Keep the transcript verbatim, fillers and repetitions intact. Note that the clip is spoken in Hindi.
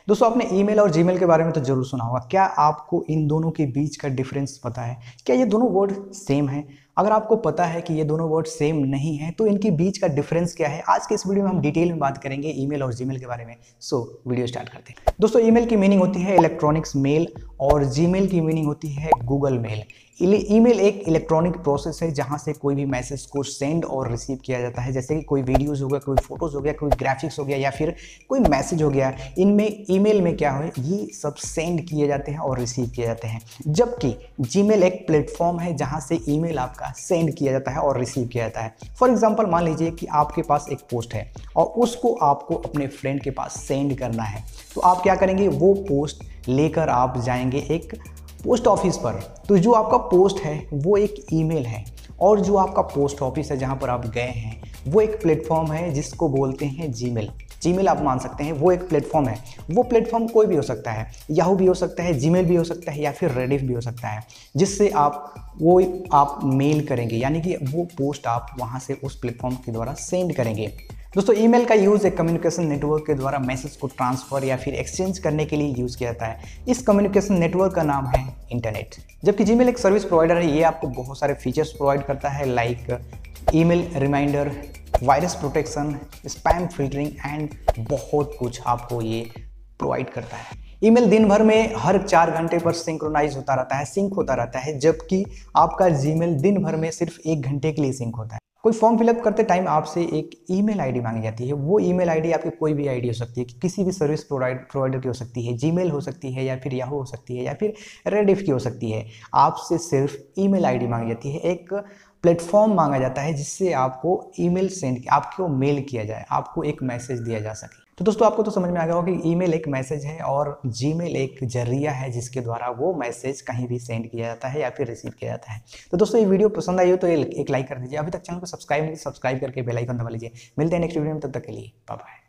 दोस्तों आपने ईमेल और जीमेल के बारे में तो जरूर सुना होगा। क्या आपको इन दोनों के बीच का डिफरेंस पता है? क्या ये दोनों वर्ड सेम है? अगर आपको पता है कि ये दोनों वर्ड सेम नहीं है तो इनके बीच का डिफरेंस क्या है, आज के इस वीडियो में हम डिटेल में बात करेंगे ईमेल और जीमेल के बारे में। सो वीडियो स्टार्ट करते हैं। दोस्तों ईमेल की मीनिंग होती है इलेक्ट्रॉनिक्स मेल और जीमेल की मीनिंग होती है गूगल मेल। ईमेल एक इलेक्ट्रॉनिक प्रोसेस है जहां से कोई भी मैसेज को सेंड और रिसीव किया जाता है, जैसे कि कोई वीडियोस हो गया, कोई फोटोज हो गया, कोई ग्राफिक्स हो गया या फिर कोई मैसेज हो गया। इनमें ईमेल में क्या है, ये सब सेंड किए जाते हैं और रिसीव किए जाते हैं, जबकि जीमेल एक प्लेटफॉर्म है जहां से ईमेल आपका सेंड किया जाता है और रिसीव किया जाता है। फॉर एग्जाम्पल मान लीजिए कि आपके पास एक पोस्ट है और उसको आपको अपने फ्रेंड के पास सेंड करना है, तो आप क्या करेंगे, वो पोस्ट लेकर आप जाएंगे एक पोस्ट ऑफिस पर। तो जो आपका पोस्ट है वो एक ईमेल है और जो आपका पोस्ट ऑफिस है जहां पर आप गए हैं वो एक प्लेटफॉर्म है जिसको बोलते हैं जीमेल। जीमेल आप मान सकते हैं वो एक प्लेटफॉर्म है। वो प्लेटफॉर्म कोई भी हो सकता है, याहू भी हो सकता है, जीमेल भी हो सकता है या फिर रेडिफ भी हो सकता है, जिससे आप वो आप मेल करेंगे, यानी कि वो पोस्ट आप वहां से उस प्लेटफॉर्म के द्वारा सेंड करेंगे। दोस्तों ईमेल का यूज़ एक कम्युनिकेशन नेटवर्क के द्वारा मैसेज को ट्रांसफ़र या फिर एक्सचेंज करने के लिए यूज़ किया जाता है। इस कम्युनिकेशन नेटवर्क का नाम है इंटरनेट। जबकि जीमेल एक सर्विस प्रोवाइडर है, ये आपको बहुत सारे फीचर्स प्रोवाइड करता है, like email reminder, virus protection, spam filtering and बहुत कुछ आपको ये प्रोवाइड करता है। ईमेल दिन भर में हर चार घंटे पर सिंक्रोनाइज होता रहता है, सिंक होता रहता है, जबकि आपका जीमेल दिन भर में सिर्फ एक घंटे के लिए सिंक होता है। कोई फॉर्म फिलअप करते टाइम आपसे एक ईमेल आईडी मांगी जाती है। वो ईमेल आईडी आपकी कोई भी आईडी हो सकती है, किसी भी सर्विस प्रोवाइड प्रोवाइडर की हो सकती है, जीमेल हो सकती है या फिर याहू हो सकती है या फिर रेडिफ की हो सकती है। आपसे सिर्फ ईमेल आईडी मांगी जाती है, एक प्लेटफॉर्म मांगा जाता है जिससे आपको ईमेल सेंड आपको मेल किया जाए, आपको एक मैसेज दिया जा सके। तो दोस्तों आपको तो समझ में आ गया होगा कि ईमेल एक मैसेज है और जीमेल एक जरिया है जिसके द्वारा वो मैसेज कहीं भी सेंड किया जाता है या फिर रिसीव किया जाता है। तो दोस्तों ये वीडियो पसंद आई हो तो एक लाइक कर दीजिए। अभी तक चैनल को सब्सक्राइब नहीं सब्सक्राइब करके बेल आइकन दबा लीजिए। मिलते हैं नेक्स्ट वीडियो में, तब तक के लिए बाय बाय।